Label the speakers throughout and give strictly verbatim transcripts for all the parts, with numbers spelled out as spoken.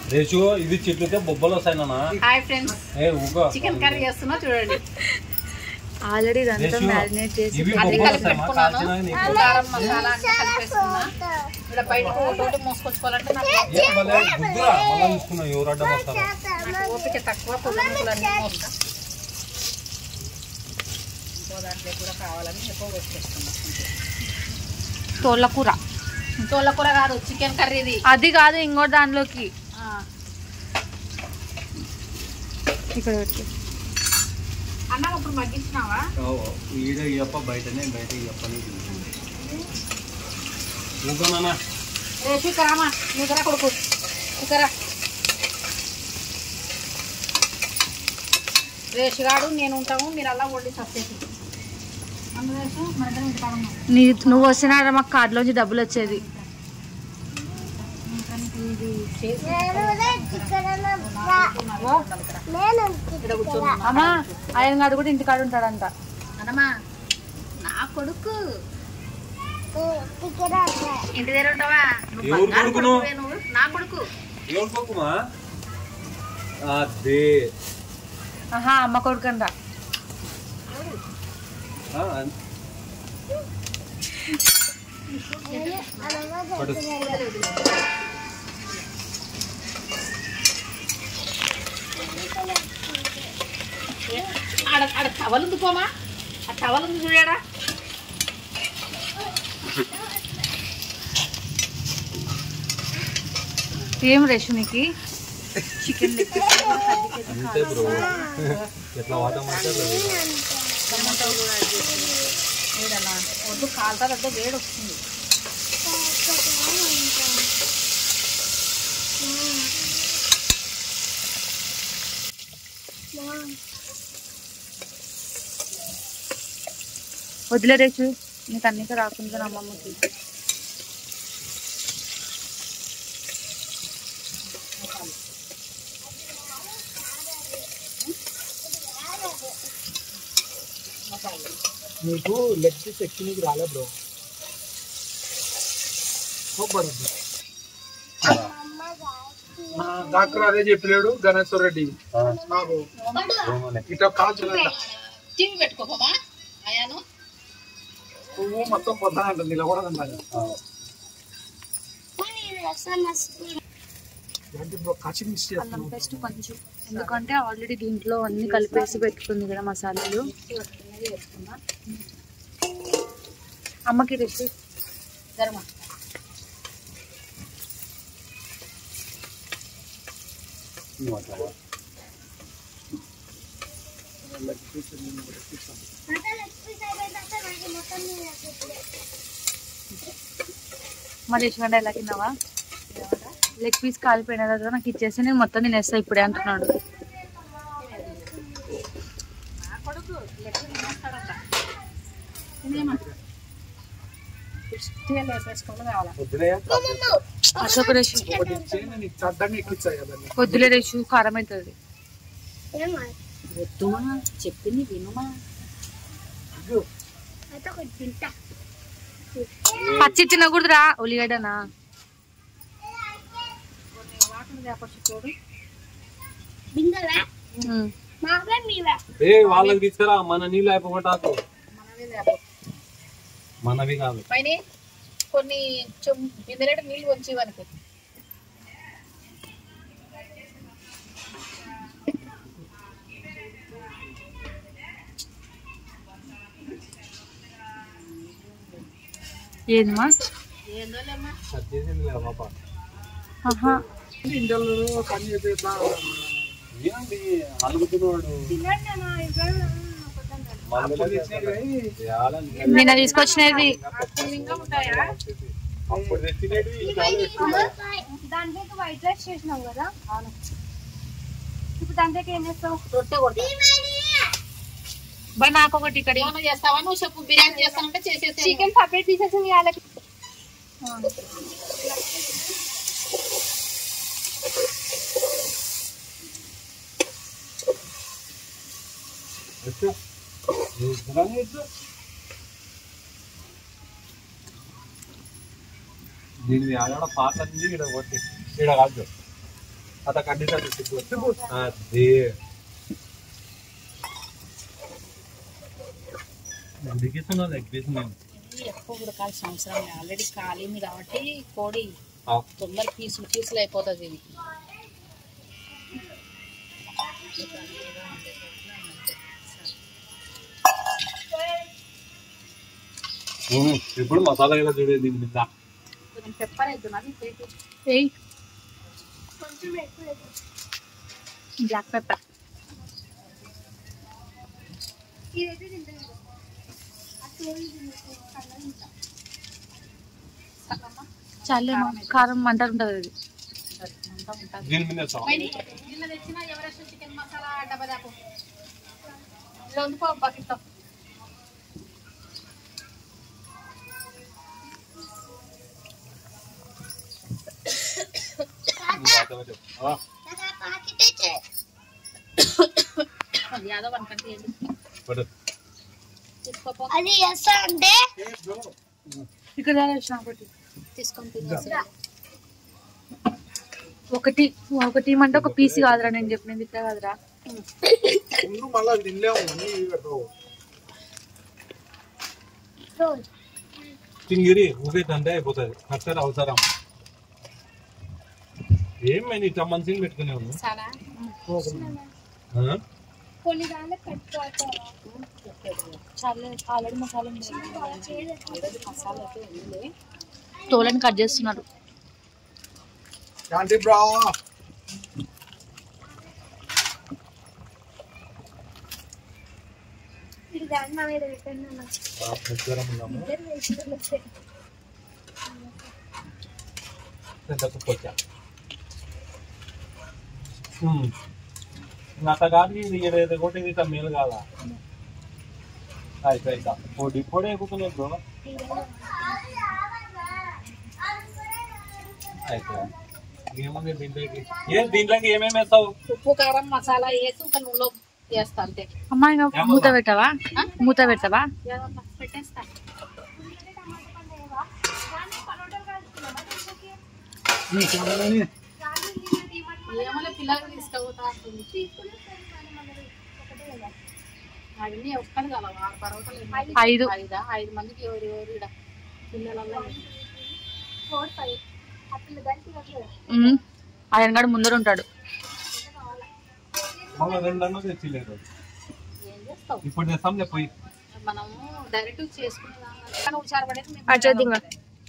Speaker 1: రేషు ఇది చిట్లితే బొబ్బలు వస్తాయి నాన్న.
Speaker 2: హాయ్ ఫ్రెండ్స్, చికెన్ కర్రీ చేస్తున్నా చూడండి.
Speaker 3: ఆల్రెడీ ఇదంతా మ్యారినేట్ చేసి
Speaker 2: అన్ని కలిపి పెట్టుకున్నాను. కారం మసాలా అన్ని కలిపేస్తున్నా. ఇలా బయటకు ఒకటి మోసుకొచ్చుకోవాలంటే నాకు ఓపిక తక్కువ. పొద్దున్నలన్నీ మోస్తా ఇంకో దాంట్లో కూడా కావాలని ఎక్కువ వేసుకొస్తున్నా.
Speaker 3: తోళ్ళ కూర
Speaker 2: తోళ్ళ కూర కాదు, చికెన్ కర్రీది.
Speaker 3: అది కాదు, ఇంకో దాంట్లోకి ఇక్కడ పెట్టి
Speaker 2: అన్నం ఇప్పుడు మగ్గించినావా?
Speaker 1: ఈడ ఇయ్యప్ప బయటనే బయట ఇయ్యప్పని
Speaker 2: రేపు ఇక్కరామా నీకరా కొడుకు ఇక్కరా. రేషుగాడు నేను ఉంటాము, మీరు అలా వండి సప్పేసి
Speaker 3: నీ నువ్వు వస్తున్నారా మాకు కార్డులోంచి డబ్బులు వచ్చేది. అమ్మా ఆయన కాదు కూడా ఇంటికాడు ఉంటాడంట.
Speaker 2: అన్నమా నా కొడుకు ఇంటి దగ్గర ఉంటావా? నా కొడుకు
Speaker 3: ఆహా అమ్మ కొడుకు అంట.
Speaker 2: ఆడ ఆడ టవల్ ఉంది పోమా, ఆ టవల్ ఉంది చూడాడా.
Speaker 3: ఏం రేషునికి చికెన్
Speaker 2: వద్దు కాలుతాదంటే వేడి వస్తుంది.
Speaker 3: వదిలే రేచు, నీకు అన్నిక రాకుండా అమ్మమ్మకి.
Speaker 4: నీకు లెగ్ పీస్ ఎక్కి నీకు రాలే బ్రో. డాక్టర్ అదే చెప్పలేడు గణేశ్వర రెడ్డి నాకు ఇట్లా కాల్చలేట
Speaker 2: టీవీ పెట్టుకోమా. అయాను
Speaker 4: పువ్వు మొత్తం పొద్దున నిలబడదండి.
Speaker 3: అల్లం పేస్ట్ కొంచెం, ఎందుకంటే ఆల్రెడీ దీంట్లో అన్ని కలిపేసి పెట్టుకుంది కదా మసాలాలు. అమ్మకి రెసి
Speaker 2: ధర్మ
Speaker 3: మరి యశ్వండ ఎలా తిన్నావా? లెగ్ పీస్ కాలిపోయిన తర్వాత నాకు ఇచ్చేసి నేను మొత్తం తినేస్తా ఇప్పుడే అంటున్నాడు. అశోక్ రేషు వద్దులే రేషు, కారం అవుతుంది.
Speaker 2: చెప్పింది వినుమా.
Speaker 3: పచ్చి తినకూడదురా, ఉల్లిగడ్డనా.
Speaker 1: వాళ్ళకి తీసుకురా, మన నీళ్ళు అయిపోతాకు. మనవి కాదు
Speaker 2: పైన కొన్ని ఇందులో నీళ్ళు వంచి వరకు
Speaker 3: ఏందమ్మా? నిన్న తీసుకొచ్చినవి
Speaker 5: దాంట్లోకి వైట్ రైస్ చేసినావు కదా, ఇప్పుడు దాంట్లోకి ఏం చేస్తావు?
Speaker 2: రొట్టె కొడతా.
Speaker 3: నాకు ఒకటి ఇక్కడ
Speaker 2: ఏమైనా చేస్తావా? నువ్వు చెప్పు. బిర్యానీ చేస్తానంటే చేసేసి
Speaker 5: చికెన్ సపరేట్ తీసేసి వాళ్ళకి
Speaker 1: దీని ఆడ పాత ఇక్కడ కొట్టి ఇక్కడ కాదు आता కడ్డీసారి అది ఉడికిస్తున్నా లెగ్ పీస్ నేను
Speaker 2: ఎక్కువ ఉడకాల్సిన అవసరం లేదు, ఆల్రెడీ కాలింది కాబట్టి కోడి తొందర పీసులు పీసులు అయిపోతుంది ఇది.
Speaker 1: ఇప్పుడు మసాలా ఎలా చూడేది దీని మీద
Speaker 2: కొంచెం పెప్పర్ వేద్దున్నది
Speaker 3: ఏయ్ బ్లాక్ పెప్పర్ చాలే కారం మంట ఉంటుంది అది.
Speaker 1: దీని మీద వేస్తావా?
Speaker 2: నిన్న తెచ్చిన ఎవరెస్ట్ చికెన్ మసాలా డబ్బా దాపు ఇలా ఉండిపో బకెట్.
Speaker 1: ఆ,
Speaker 2: యాదవ్ అనుకంటే
Speaker 1: పడు.
Speaker 2: తీసుకోపో
Speaker 5: అది ఎస్తా అంటే
Speaker 3: ఇక్కడ వచ్చిన ఒకటి
Speaker 2: తీసుకొని తినేసి
Speaker 3: ఒకటి ఒకటి అంటే ఒక పీస్ కాదురా, నేను చెప్పినది ఇట్లా కాదురా.
Speaker 4: ముందు మళ్ళీ తినలేము అన్ని పెడతావు.
Speaker 1: చింగిరి ఊగే దండే అయిపోతుంది, కచ్చర అవసరం. ఏమైనా ఇట్లా మంచిగా పెట్టుకునే ఉంది.
Speaker 2: చాలా
Speaker 5: కొన్ని దాంట్లో పెట్టుకోవాలి.
Speaker 3: చాలే ఆల్రెడీ మసాలా ఉంది.
Speaker 2: ఆల్రెడీ మసాలా అయితే ఉంది.
Speaker 3: తోలని కట్ చేస్తున్నారు.
Speaker 4: శాంతి బ్రా
Speaker 5: ఇది దాన్ని మా మీద పెట్టండి అన్న.
Speaker 1: ముగ్గురం ఉన్నాము.
Speaker 5: ఇద్దరు వేసుకోవాలి.
Speaker 1: వచ్చా అట్లా కాదు, ఇది ఏదైతే కొట్టి ఇది మేలు కాదా? అయితే అయితే పొడి పొడి ఎక్కుతున్నాయి బ్రో. అయితే ఏముంది దీంట్లోకి? ఏం దీంట్లోకి ఏమేమి వేస్తావు?
Speaker 2: ఉప్పు కారం మసాలా వేసి ఒక నూనెలో వేస్తా అంతే.
Speaker 3: అమ్మా ఇంకా మూత పెట్టవా? మూత పెట్టవా?
Speaker 2: ఏదమ్మా పెట్టేస్తా. ఏమన్నా పిల్లలు తీసుకపోతా అవన్నీ ఒక్కడు కదా ఆరు పర్వతాలు ఎన్ని?
Speaker 3: ఐదు.
Speaker 2: ఐదా ఐదు మందికి ఎవరు ఎవరు ఈడ పిల్లలల్లో
Speaker 5: ఫోర్ ఫైవ్ అట్లా దానికి ఇవ్వట్లేదు.
Speaker 3: ఉమ్. ఆయన గాడు ముందర ఉంటాడు.
Speaker 1: మళ్ళీ రెండు అన్న తెచ్చిలేదు.
Speaker 2: ఏం చేస్తావు?
Speaker 1: ఇప్పుడు తెస్తాంలే పోయి.
Speaker 2: మనము డైరెక్ట్ చేసుకునే హుషారు పడేది మేము
Speaker 3: అచ్చా దింగ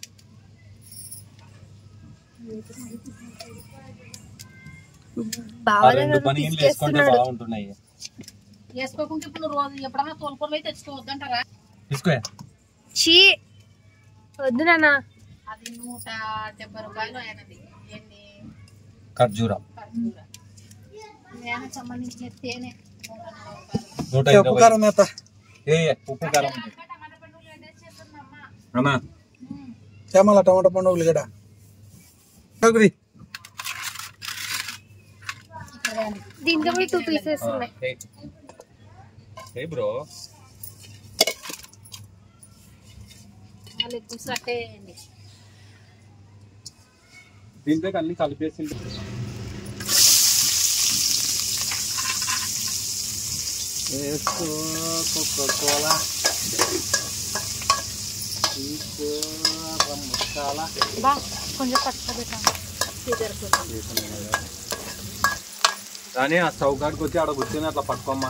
Speaker 1: ఆ రెండు పనీళ్ళు వేసుకుంటే బాగుంటున్నాయి.
Speaker 2: వేసుకోకుంటే ఇప్పుడు నువ్వు రోజు ఎప్పుడన్నా తోలుకొని పోయి తెచ్చుకోవద్దంటారా?
Speaker 1: తీసుకో.
Speaker 5: చీ వద్దు నాన్న.
Speaker 2: అది నూట డెబ్బై రూపాయలు అయినది. ఏంటి
Speaker 1: ఖర్జూర
Speaker 2: ఖర్జూర నేను సంబంధించిన తేనె నూట నలభై రూపాయలు.
Speaker 1: నూట
Speaker 4: ఉప్పు
Speaker 1: ఇరవై.
Speaker 4: కారం వేస్తా.
Speaker 1: ఏ ఏ, ఉప్పు కారం ఉంది.
Speaker 2: టమాటా పండుగలు ఏదైతే చేస్తుందమ్మా.
Speaker 1: అమ్మా
Speaker 4: చేమల టమాటా పండు ఉల్లిగడ్డ కాకుది.
Speaker 5: దీంట్లో కూడా టూ పీసెస్ ఉన్నాయి.
Speaker 1: ఏ బ్రో
Speaker 2: వాళ్ళు ఎక్కువ సట్టేయండి.
Speaker 1: దీంట్లోకి అన్ని కలిపేసి వేసుకో కోకోకోలా తీసుకో మసాలా.
Speaker 3: బా కొంచెం పట్టుక పెట్టాను.
Speaker 1: కానీ ఆ స్టవ్ కాడికి వచ్చి ఆడ కూర్చొని అట్లా పట్టుకోమ్మా.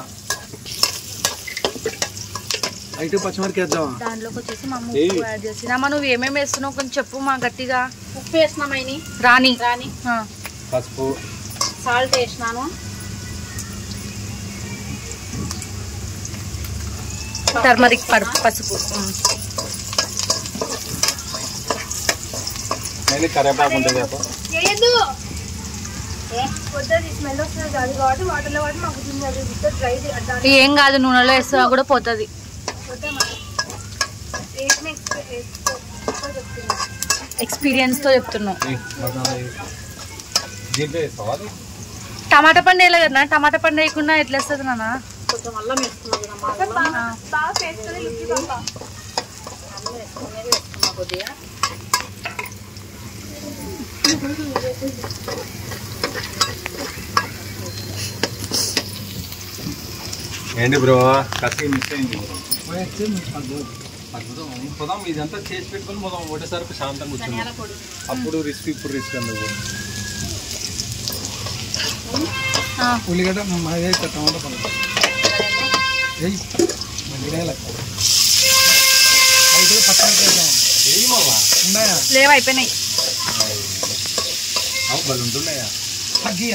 Speaker 4: అయితే పచ్చిమిరపకాయ వేద్దామా?
Speaker 3: దాంట్లోకి వచ్చేసి మా అమ్మ ఉప్పు యాడ్ చేసి అమ్మ నువ్వు ఏమేమి వేస్తున్నావు కొంచెం చెప్పు మా గట్టిగా.
Speaker 2: ఉప్పు వేసినామైని
Speaker 3: రాణి
Speaker 2: రాని
Speaker 3: ఆ.
Speaker 1: పసుపు
Speaker 2: సాల్ట్ వేసినాను.
Speaker 3: టర్మరిక్ పరుపు పసుపు ఉమ్.
Speaker 1: నేను కరివేపాకు ఉంటుంది కదా.
Speaker 5: చేయొద్దు. వద్దు స్మెల్ వస్తుంది కాదు కాబట్టి వాటర్లో వాటి మాకు తిన్నది డ్రై
Speaker 3: ఏం కాదు నూనెలో వేస్తా కూడా పోతుంది. ఎక్స్పీరియన్స్ తో చెప్తున్నావు.
Speaker 1: ఏ, మసాలా వేసి. దీంట్లో వేస్తావా అది?
Speaker 3: టమాటా పండు వేయలే కదా, టమాటా పండు వేయకుండా ఎట్లా వస్తుంది నాన్న?
Speaker 2: కొంచెం అల్లం వేసుకున్నాం కదమ్మా. అల్లం
Speaker 5: బాగా పేసుకొని లుక్కి బాగా
Speaker 2: అల్లం వేసుకునేది వేసుకున్నా కొద్దిగా.
Speaker 1: ఏంటి బ్రో కత్తి మిస్ అయింది పోదాం ఇదంతా చేసి పెట్టుకొని పోదాం ఒకటేసారి శాంతంగా కూర్చుంది అప్పుడు రిస్క్ ఇప్పుడు రిస్క్ అందుకు
Speaker 4: ఉల్లిగడ్డ మాదే టమాటా పండు అయితే పచ్చడి ఉన్నాయా
Speaker 3: లేవు అయిపోయినాయి
Speaker 1: బలు ఉంటున్నాయా
Speaker 4: తగ్గి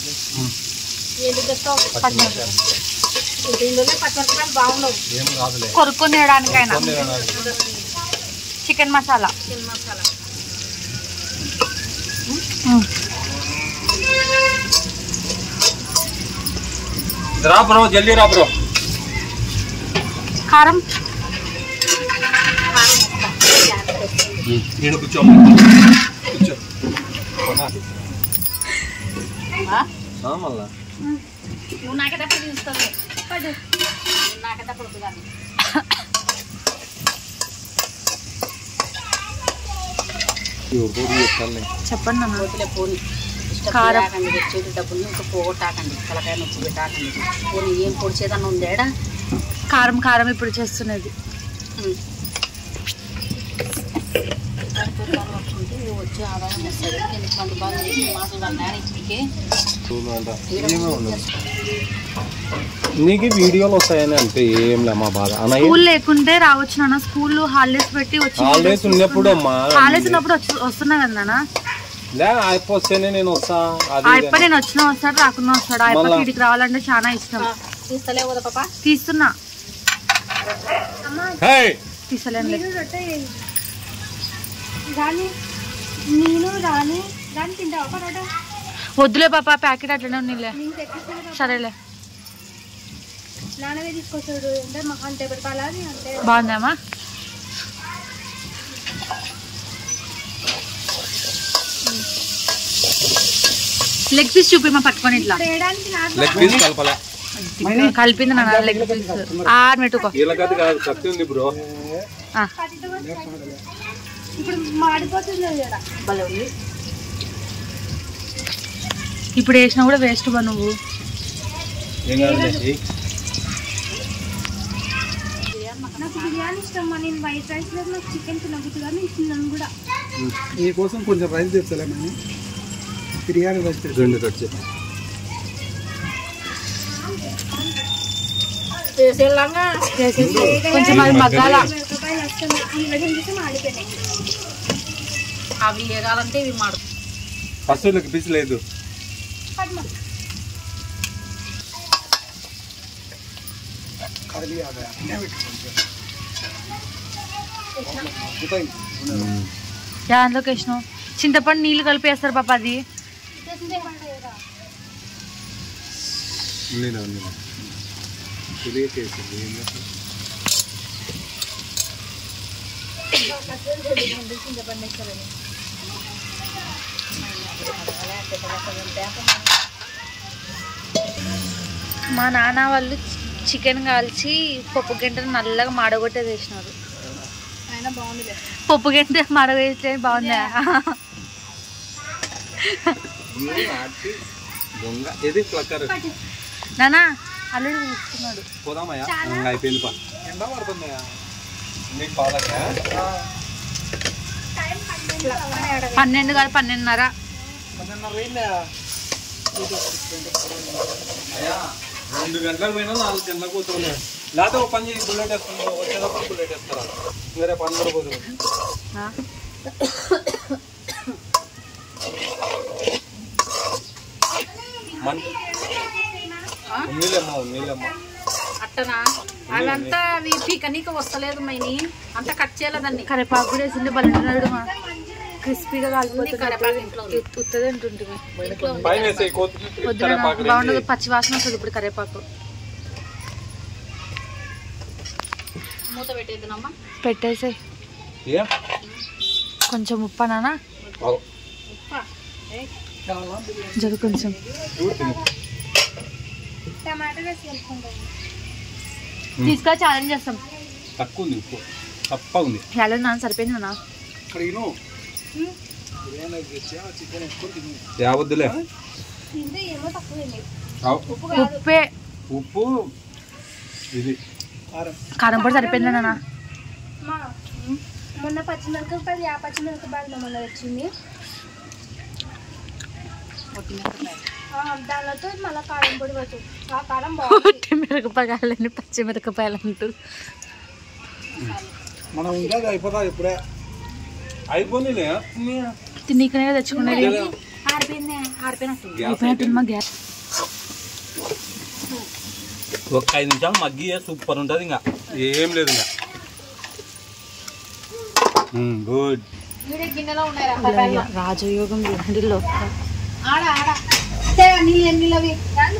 Speaker 2: బాగుండవు
Speaker 1: ఏం కాదులే
Speaker 3: కొరుక్కొని తినడానికైనా చికెన్ మసాలా
Speaker 2: చికెన్ మసాలా
Speaker 1: రా బ్రో జల్దీ రా బ్రో
Speaker 3: కారం
Speaker 1: నేను కూర్చో కూర్చో మళ్ళా
Speaker 2: నువ్వు నాకేటప్పుడు తీస్తావు నాకేటప్పుడు కానీ
Speaker 3: చెప్పండి నాన్న
Speaker 2: పోతులే పోని
Speaker 3: కారం.
Speaker 2: ఇష్టపడి తెచ్చేది డబ్బులు ఇంకా పోగొట్టాకండి తలకాయ నొప్పి పెట్టాకండి పోనీ ఏం పొడిచేదన్నా ఉందేడా
Speaker 3: కారం కారం ఇప్పుడు చేస్తున్నది
Speaker 2: వచ్చే ఆదాయం వస్తుంది ఎందుకు మంది బాగా మాటలు వాళ్ళ నాన్న ఇప్పటికే
Speaker 1: నీకు వీడియోలు వస్తాయని అంటే ఏం లే మా బాధ అన్నయ్య
Speaker 3: స్కూల్ లేకుంటే రావచ్చు నాన్న స్కూల్ హాలిడేస్ పెట్టి వచ్చి
Speaker 1: హాలిడేస్ ఉన్నప్పుడు అమ్మా
Speaker 3: హాలిడేస్ ఉన్నప్పుడు వచ్చి వస్తున్నా కదా నాన్న
Speaker 1: లే అయిపోతేనే నేను వస్తా అది
Speaker 3: అయిపో నేను వచ్చినా వస్తాడు రాకుండా వస్తాడు అయిపో వీడికి రావాలంటే చాలా ఇష్టం
Speaker 2: తీస్తలేవు కదా పాప
Speaker 3: తీస్తున్నా
Speaker 1: హే
Speaker 3: తీసలేను
Speaker 5: రాని నేను రాని రాని తింటావా పరోటా
Speaker 3: వద్దులే పాప ప్యాకెట్ అట్లనే ఉన్నీలే
Speaker 5: నేను తెప్పిస్తాను
Speaker 3: సరేలే
Speaker 5: నాన్నవే తీసుకొస్తాడు అంటే మాకు అంతే పెట్టాలా అని అంటే
Speaker 3: బాగుందామా లెగ్ పీస్ చూపి మా పట్టుకొని ఇట్లా
Speaker 5: చేయడానికి నాకు
Speaker 1: లెగ్ పీస్ కలపలే
Speaker 3: కలిపింది నాన్న లెగ్ పీస్ ఆరు మెట్టుకో
Speaker 1: ఇలా కత్తి కాదు కత్తి ఉంది బ్రో
Speaker 5: కత్తితో కూడా ఇప్పుడు మాడిపోతుంది కదా
Speaker 2: భలే ఉంది
Speaker 3: ఇప్పుడు వేసినా కూడా వేస్ట్ బా నువ్వు
Speaker 1: ఏం కాదు
Speaker 5: నాకు బిర్యానీ ఇష్టం నేను వైట్ రైస్ లేదు నాకు చికెన్ తినబుద్ది కానీ తిన్నాను కూడా
Speaker 4: నీకోసం కొంచెం రైస్ తెచ్చలేమని బిర్యానీ రైస్
Speaker 1: రెండు కట్
Speaker 2: చేసేలాగా
Speaker 3: కొంచెం అది మగ్గాల
Speaker 5: మిరపకాయలు వస్తాయి ఈ విధంగా చూసి మాడిపోయినాయి
Speaker 2: అవి ఏగాలంటే ఇవి మాడు
Speaker 1: ఫస్ట్ లెగ్ పీస్ లేదు
Speaker 4: కర్రీ ఆగా
Speaker 3: దాంట్లోకి వేసినావు చింతపండు నీళ్ళు కలిపి వేస్తారు పాప అది మా నాన్న వాళ్ళు చికెన్ కాల్చి పప్పు గంటలు నల్లగా మాడగొట్టే వేసినారు
Speaker 5: అయినా బాగుందిలే
Speaker 3: పప్పు గంట మాడగొట్టే బాగుందా
Speaker 1: ఇది ఫ్లక్కర్
Speaker 3: నానా అల్లుడు తీసుకున్నాడు
Speaker 1: పోదామయ్యా అయిపోయింది పా ఎండ పడుతుందయ్యా నీకు పాలకా
Speaker 3: పన్నెండు కాదు పన్నెండున్నర
Speaker 1: అయ్యా రెండు గంటలకు పోయినా నాలుగు గంటలకు పోతుంది లేకపోతే ఒక పని చేసి బుల్లెట్ వేసుకుంటారు వచ్చేటప్పుడు బుల్లెట్ వేస్తారా వేరే పని కూడా పోతుంది ఉన్నీలేమ్మా ఉన్నీలేమ్మా
Speaker 2: అట్టనా అవంతా అవి పీకనీక వస్తలేదు మైని అంతా కట్ చేయలేదండి
Speaker 3: కరేపాకు కూడా వేసింది బలంటున్నాడు మా క్రిస్పీగా కాలిపోతుంది
Speaker 2: కరేపాకు ఇంట్లో ఉంది.
Speaker 3: ఉత్తది అంటుంటుంది
Speaker 1: పైన వేసేయి కొత్తిమీర
Speaker 3: వద్దు నాన్న,
Speaker 1: కరివేపాకు
Speaker 3: బాగుండదు
Speaker 1: వేసి.
Speaker 3: పచ్చి వాసన వస్తుంది ఇప్పుడు కరేపాకు
Speaker 2: మూత పెట్టేద్దునమ్మా
Speaker 3: పెట్టేసే
Speaker 1: ఏ?
Speaker 3: కొంచెం ఉప్ప నాన్న
Speaker 1: అవు.
Speaker 3: జరు కొంచెం
Speaker 1: చూడు తిను.
Speaker 5: టమాటా వేసి కలుపుకుంటాం
Speaker 3: తీసుకొని ఛాలెంజ్ చేస్తాం
Speaker 1: తక్కువ ఉంది ఉప్పు తప్ప ఉంది
Speaker 3: ఛాలెంజ్ నాన్న సరిపోయింది నాన్న
Speaker 4: అడిగిను బిర్యానీ తెచ్చా చికెన్ వేసుకొని తిను
Speaker 1: యావద్దులే
Speaker 5: తింటే ఏమో తక్కువ
Speaker 1: అవు.
Speaker 3: ఉప్పే
Speaker 1: ఉప్పు ఇది
Speaker 3: కారం పొడి సరిపోయింది నాన్న.
Speaker 5: మా మొన్న పచ్చిమిరపకాయలు ఆ పచ్చిమిరపకాయలు మొన్న వచ్చింది దానితో మళ్ళీ కారం పొడి పడుతుంది. ఆ కారం బాగుంది.
Speaker 3: మిరపకాయలని పచ్చి మిరపకాయలు అంటూ
Speaker 1: మనం ఉండేది అయిపోతా ఇప్పుడే అయిపోయింది.
Speaker 3: తిన్నీకనే తెచ్చుకునేది.
Speaker 2: ఆరిపోయింది ఆరిపోయినట్టు
Speaker 3: అయిపోయినట్టు మా గ్యాస్.
Speaker 1: ఒక ఐదు నిమిషాలు మగ్గి సూపర్ ఉంటుంది. ఇంకా ఏం లేదు ఇంకా. గుడ్.
Speaker 2: గిన్నెలో ఉన్నాయి
Speaker 3: రాజయోగం చూడండి లోపల.
Speaker 2: ఆడ ఆడ నీళ్ళు ఎన్ని అవి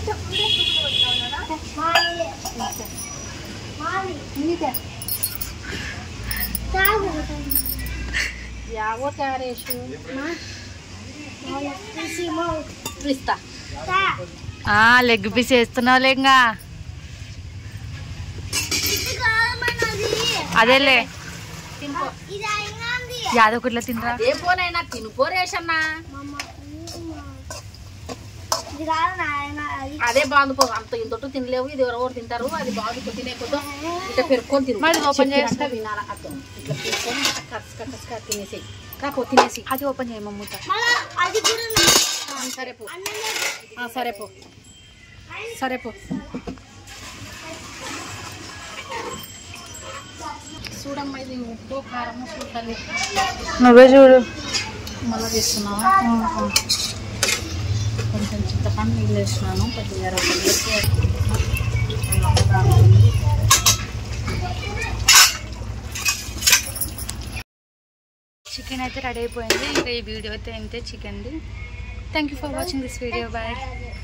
Speaker 2: యావో తయారేసు ఇస్తా.
Speaker 3: లెగ్ పీస్ వేస్తున్నావు లేంగా. అదేలే యాదొకట్లా తినరా.
Speaker 2: ఏ పోనైనా తినుకో రేషన్నా. అదే బాగుపో అంత ఇంతట్టు తినలేవు. ఇది ఎవరెవరు తింటారు. అది బాగుపో తినేకొద్దు ఇట్లా పెరుక్కొని తిను.
Speaker 3: ఓపెన్ చేస్తా
Speaker 2: వినాలా అర్థం. ఇట్లా పెరుక్కొని కసుక కసుక తినేసి రాపో తినేసి.
Speaker 3: అది ఓపెన్ చేయమ మూత.
Speaker 2: సరే పో సరే పో సరే పో. చూడమ్మా ఇది ఉప్పు కారము చూడాలి.
Speaker 3: నువ్వే చూడు.
Speaker 2: మళ్ళీ తీస్తున్నావా? కొంచెం చింతపండు నీళ్ళు వేసినాను. కొద్దిగా
Speaker 3: చికెన్ అయితే రెడీ అయిపోయింది. ఇంకా ఈ వీడియో అయితే అంతే చికెన్ది. Thank you for watching this video. Bye.